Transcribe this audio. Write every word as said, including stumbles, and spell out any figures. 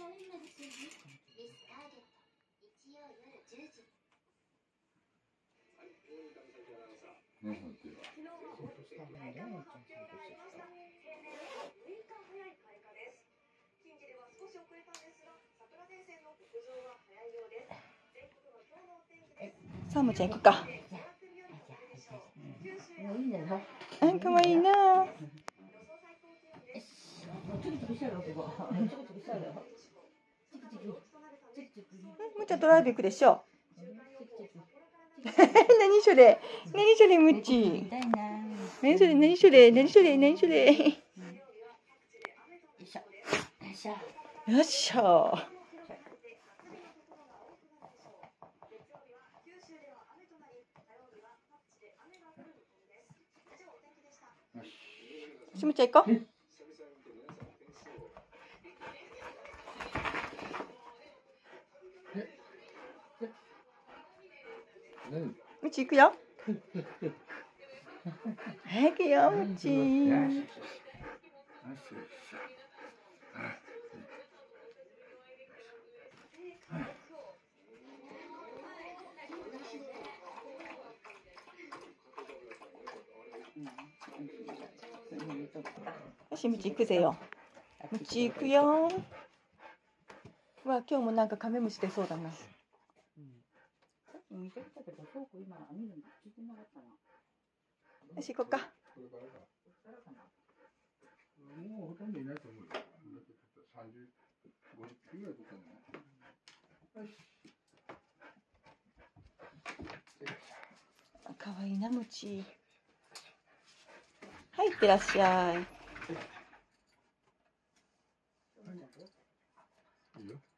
さあもちゃん行くか。うん、かわいいな。むちゃんドライブ行くでしょ。何それ、何それ、むち。何それ、何それ、何それ、何それ。よっしゃ。しむちゃん行こう。むち行くよ。早くよ、むち。よし、むち行くぜよ。むち行くよ。わ、今日もなんかカメムシ出そうだな。よし、行こうか。もうほとんどいないと思うよ。さんじゅう、ごじゅっぴきぐらい取ったんじゃない？よし。かわいいな、むち。はい、いってらっしゃい。いいよ。